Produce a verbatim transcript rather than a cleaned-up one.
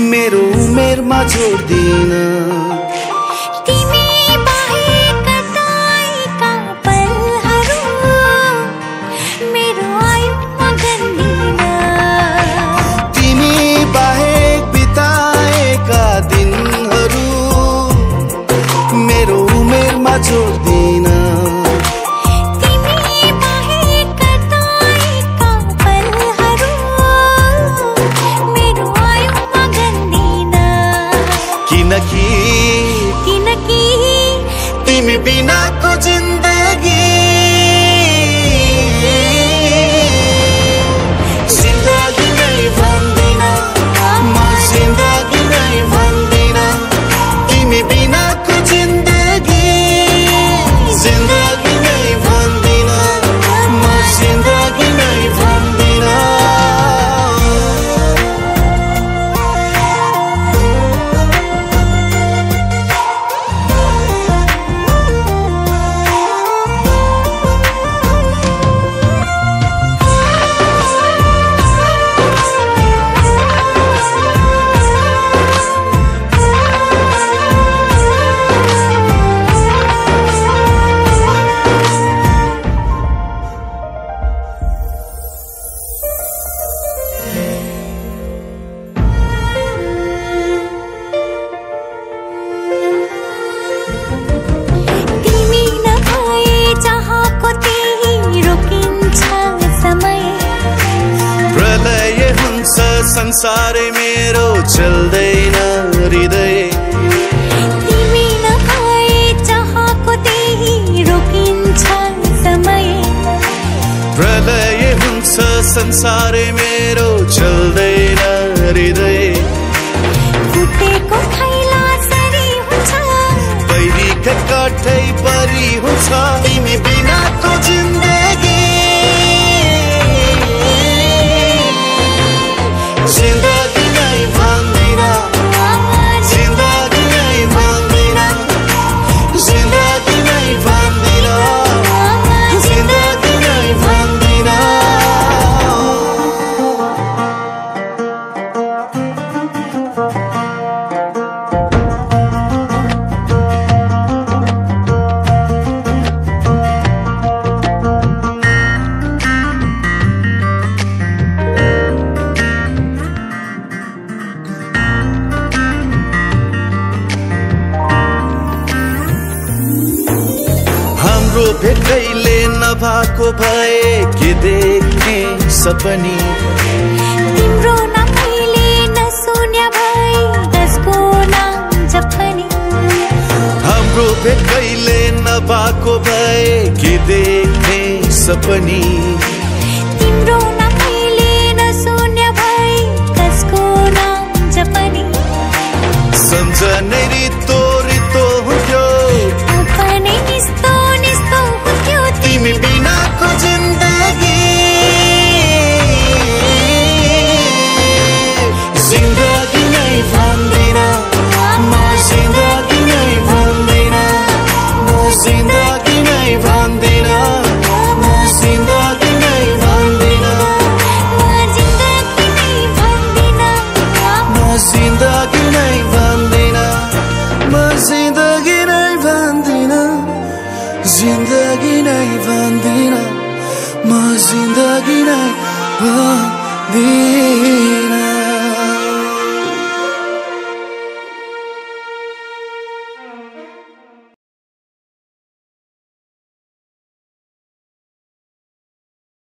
मेरो उमेरमा जोड्दिन। तिमी बाहेक कतैका पलहरू मेरो आयुमा गन्दिन। तिमी बाहेक बिताएका दिनहरू मेरो उमेरमा जोड्दिन। किनकि किनकि तिमी बिनाको जिन्दगी जिन्दगी नै भन्दिन म, जिन्दगी नै भन्दिन। तिमी बिनाको जिन्दगी जिन्दगी नै भन्दिन म, जिन्दगी नै भन्दिन। संसारै मेरो चल्दैन हृदय। तिमी नभए चाहको त्यही रोकिन्छ समय। प्रलय हुन्छ संसारै मेरो चल्दैन हृदय। फुटेको थैला सरी हुन्छ, पहिरीका कठै परी हुन्छ। तिमी बिनाको जिन्दगी जिन्दगी नै भन्दिन, जिन्दगी नै भन्दिन, जिन्दगी नै भन्दिन, जिन्दगी नै भन्दिन। हाम्रो भेटैले नभएको भए के देख्ने सपनी। तिम्रो नभएले नसुन्या भए कसको नाम जपनी। हाम्रो भेटैले नभएको भए के देख्ने सपनी। तिम्रो नभएले नसुन्या भए कसको नाम जपनी। सम्झनै रितो रितो हुन्थ्यो, अपनै निस्तो निस्तो हुन्थ्यो। तिमी बिनाको जिन्दगी जिन्दगी नै भन्दिन म, जिन्दगी नै भन्दिन, म जिन्दगी नै भन्दिन, म जिन्दगी नै भन्दिन, म जिन्दगी नै भन्दिन, म जिन्दगी नै भन्दिन, म जिन्दगी नै भन्दिन, जिन्दगी नै भन्दिन, म जिन्दगी नै भन्दिन।